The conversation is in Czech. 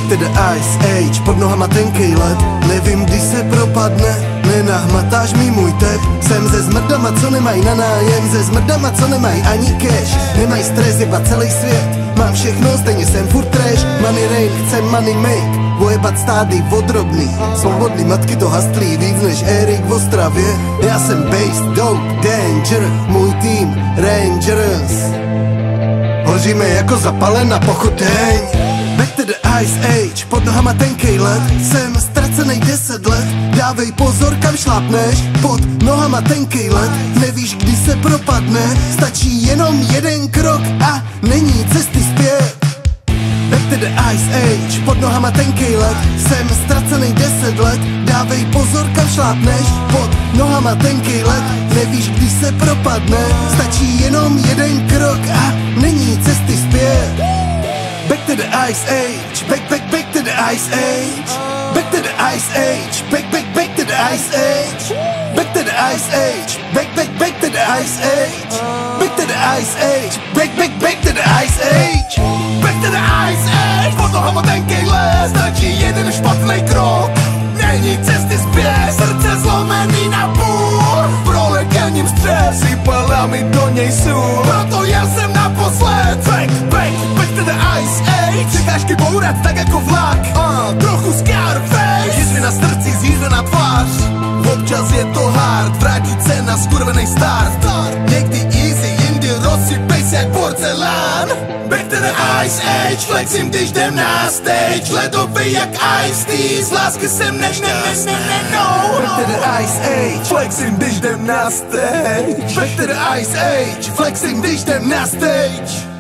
to the Ice Age, pod nohama tenkej led. Nevím, kdy se propadne, nenahmatáš mi můj tep. Jsem ze zmrdama, co nemají na nájem, ze zmrdama, co nemají ani cash. Nemají stres, jeba celý svět, mám všechno, stejně jsem furt trash. Money rain, chcem money make, vojebat stády odrobný. Svobodný matky to hastlí víc než Erik v Ostravě. Já jsem based, dope, danger, můj tým Rangers. Hoříme jako zapalena pochodeň. Back to the Ice Age, pod nohama tenkej led. Jsem ztracenej 10 let, dávej pozor kam šlápneš. Pod nohama tenkej led, nevíš kdy se propadne. Stačí jenom jeden krok a není cesty zpět. Back to the Ice Age, pod nohama tenkej led. Jsem ztracenej 10 let, dávej pozor kam šlápneš. Pod nohama tenkej led, nevíš kdy se propadne. Stačí jenom jeden krok a není cesty zpět. Back to the Ice Age, back to the Ice Age. Back to the Ice Age, back to the Ice Age. Back to the Ice Age, back to the Ice Age. Back to the Ice Age, back to the Ice Age. Back to the Ice Age, pod nohama tenkej led. Stačí jeden špatný krok, není cesty zpět. Srdce zlomený na půl, prolekením stres, sypala mi do něj sůl. Proto já jsem naposled. Back to the Ice Age. Překážky bourat tak jako vlak, trochu Scarface. Jizvy na srdci, zjízvená tvář, občas je to hard. Vrátit se na skurvenej start. Někdy easy, jindy rozsypej se jak porcelán. Back to the Ice Age, flexím když jdem na stage. Ledovej jak Ice-T, z lásky jsem no. Back to the Ice Age, flexím když jdem na stage. Back to the Ice Age, flexím když jdem na stage.